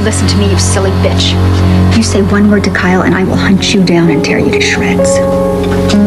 listen to me, you silly bitch. You say one word to Kyle and I will hunt you down and tear you to shreds.